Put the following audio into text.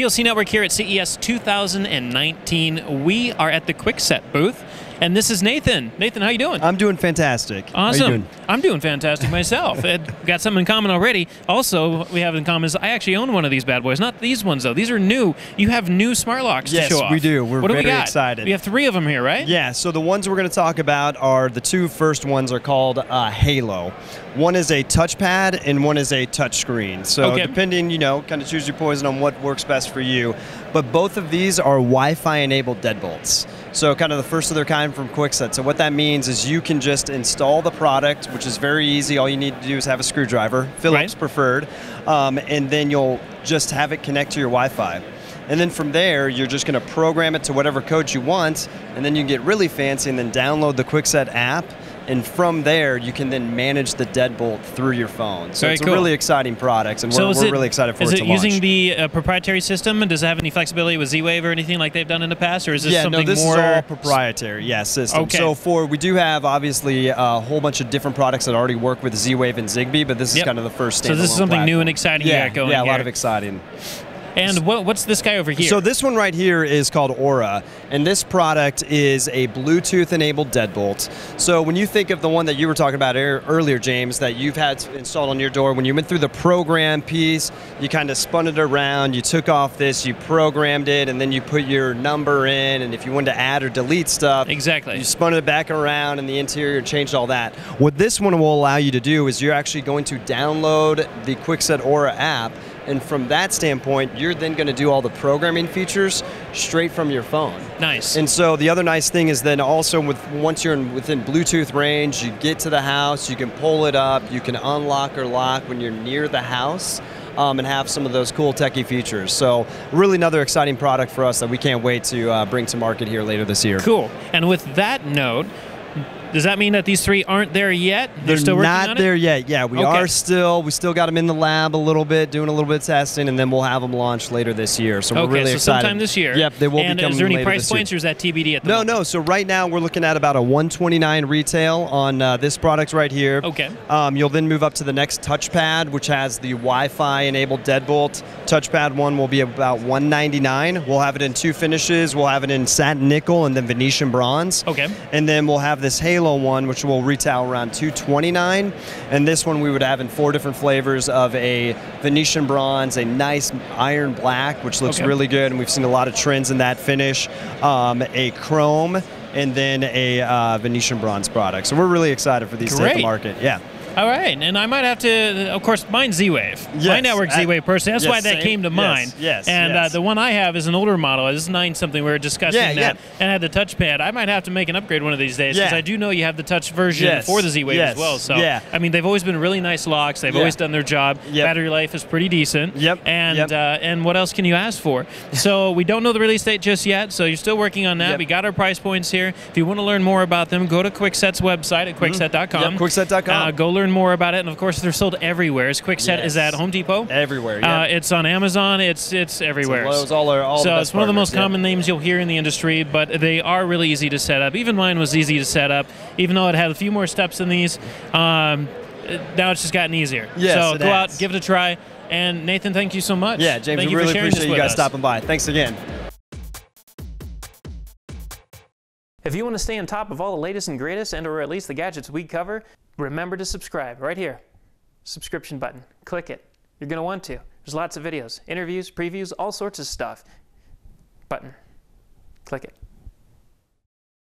VOC Network here at CES 2019. We are at the Kwikset booth, and this is Nathan. Nathan, how you doing? I'm doing fantastic. Awesome. How you doing? I'm doing fantastic myself. Got something in common already. Also, we have in common is I actually own one of these bad boys. Not these ones, though. These are new. You have new smart locks to show off. Yes, we do. We're very excited. We have 3 of them here, right? Yeah, so the ones we're going to talk about are the 2 first ones are called Halo. One is a touchpad and one is a touchscreen. So depending, kind of choose your poison on what works best for you. But both of these are Wi-Fi enabled deadbolts. So kind of the first of their kind from Kwikset. So what that means is you can just install the product, which is very easy. All you need to do is have a screwdriver, Phillips preferred, and then you'll just have it connect to your Wi-Fi. And then from there, you're just going to program it to whatever code you want, and then you can get really fancy and then download the Kwikset app. And from there, you can then manage the deadbolt through your phone. So it's a really exciting product, and we're really excited for it to launch. Is it using the proprietary system? And does it have any flexibility with Z-Wave or anything like they've done in the past? Or is this something more? Yeah, no, this is all proprietary, system. Okay. So we do have, obviously, a whole bunch of different products that already work with Z-Wave and Zigbee, but this is kind of the first standalone So this is something new and exciting you got going here. Yeah, a lot of exciting. And what's this guy over here? So this one right here is called Auro, and this product is a Bluetooth-enabled deadbolt. So when you think of the one that you were talking about earlier, James, that you've had installed on your door, when you went through the program piece, you kind of spun it around, you took off this, you programmed it, and then you put your number in, and if you wanted to add or delete stuff, you spun it back around in the interior, changed all that. What this one will allow you to do is you're actually going to download the Kwikset Auro app, and from that standpoint, you're then going to do all the programming features straight from your phone. Nice. And so the other nice thing is then also once you're within Bluetooth range, you get to the house, you can pull it up, you can unlock or lock when you're near the house. And have some of those cool techie features. So really another exciting product for us that we can't wait to bring to market here later this year. Cool. And with that note, does that mean that these 3 aren't there yet? They're still working on it? Not there yet. Yeah, we still got them in the lab a little bit, doing a little bit of testing, and then we'll have them launched later this year. So we're really excited. Sometime this year. Yep, they will be coming later this year. And is there any price points, or is that TBD at the moment? No. So right now we're looking at about a $129 retail on this product right here. Okay. You'll then move up to the next touchpad, which has the Wi-Fi enabled deadbolt. Touchpad 1 will be about $199. We'll have it in 2 finishes. We'll have it in satin nickel and then Venetian bronze. Okay. And then we'll have this Halo one, which will retail around $229, and this one we would have in 4 different flavors of a Venetian bronze, a nice iron black, which looks really good, and we've seen a lot of trends in that finish, a chrome, and then a Venetian bronze product. So we're really excited for these to hit the market. Yeah. All right, and I might have to, of course, mine's Z-Wave. My network Z-Wave personally. That's why that came to mind. And the one I have is an older model. This is 9-something. We were discussing that, and had the touchpad. I might have to make an upgrade one of these days, because I do know you have the touch version for the Z-Wave as well. So, I mean, they've always been really nice locks. They've always done their job. Battery life is pretty decent. And what else can you ask for? So we don't know the release date just yet, so you're still working on that. We got our price points here. If you want to learn more about them, go to Kwikset's website at kwikset.com. Kwikset.com. Go learn more about it, and of course they're sold everywhere. Kwikset is at Home Depot. Everywhere. It's on Amazon. It's everywhere. It's all so it's one of the most common names you'll hear in the industry, but they are really easy to set up. Even mine was easy to set up, even though it had a few more steps than these. Now it's just gotten easier. So go out, give it a try. And Nathan, thank you so much. Yeah, James, we really appreciate you guys stopping by. Thanks again. If you want to stay on top of all the latest and greatest, and or at least the gadgets we cover, remember to subscribe right here. Subscription button. Click it. You're going to want to. There's lots of videos, interviews, previews, all sorts of stuff. Button. Click it.